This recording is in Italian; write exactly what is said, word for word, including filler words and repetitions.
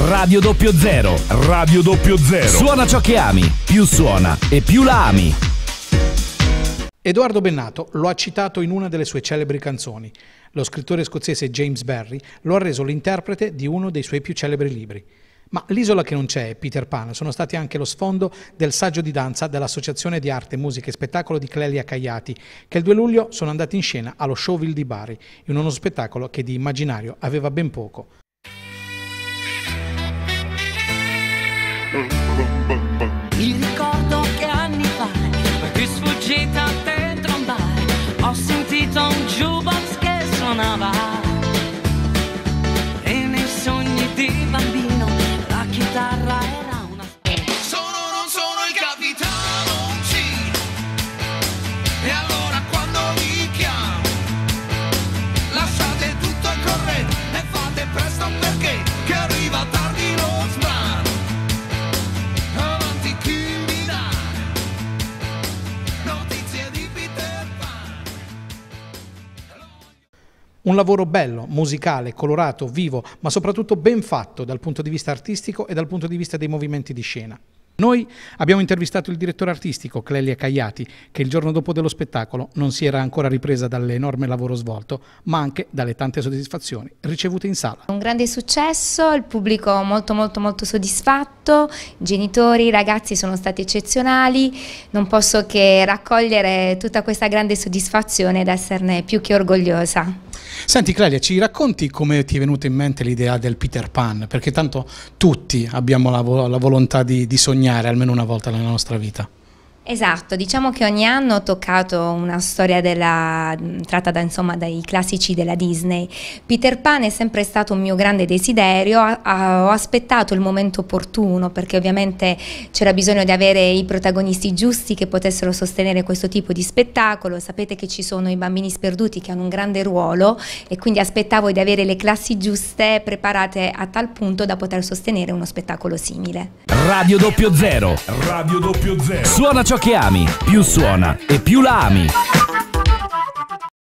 Radio doppio zero. Radio doppio zero. Suona ciò che ami, più suona e più la ami. Edoardo Bennato lo ha citato in una delle sue celebri canzoni. Lo scrittore scozzese James Barrie lo ha reso l'interprete di uno dei suoi più celebri libri. Ma L'isola che non c'è e Peter Pan sono stati anche lo sfondo del saggio di danza dell'Associazione di Arte, Musica e Spettacolo di Clelia Caiati, che il due luglio sono andati in scena allo Showville di Bari, in uno spettacolo che di immaginario aveva ben poco. Il ricordo che anni fa ti sfuggita dentro un bar, ho sentito un jukebox che suonava e nei sogni di bambino la chitarra era una... Sono non sono il capitano C, e allora quando vi chiamo lasciate tutto e correte e fate presto perché che arriva tardi lo sbrano. Avanti chi mi dà notizie di Peter Pan. Un lavoro bello, musicale, colorato, vivo, ma soprattutto ben fatto dal punto di vista artistico e dal punto di vista dei movimenti di scena. Noi abbiamo intervistato il direttore artistico, Clelia Caiati, che il giorno dopo dello spettacolo non si era ancora ripresa dall'enorme lavoro svolto, ma anche dalle tante soddisfazioni ricevute in sala. Un grande successo, il pubblico molto molto molto soddisfatto, i genitori, i ragazzi sono stati eccezionali, non posso che raccogliere tutta questa grande soddisfazione ed esserne più che orgogliosa. Senti Clelia, ci racconti come ti è venuta in mente l'idea del Peter Pan? Perché tanto tutti abbiamo la, vo- la volontà di, di sognare almeno una volta nella nostra vita. Esatto, diciamo che ogni anno ho toccato una storia della, tratta da, insomma, dai classici della Disney. Peter Pan è sempre stato un mio grande desiderio, a, a, ho aspettato il momento opportuno perché ovviamente c'era bisogno di avere i protagonisti giusti che potessero sostenere questo tipo di spettacolo. Sapete che ci sono i bambini sperduti che hanno un grande ruolo e quindi aspettavo di avere le classi giuste preparate a tal punto da poter sostenere uno spettacolo simile. Radio doppio zero. Radio doppio zero. Suona ciò che ami, più suona e più la ami.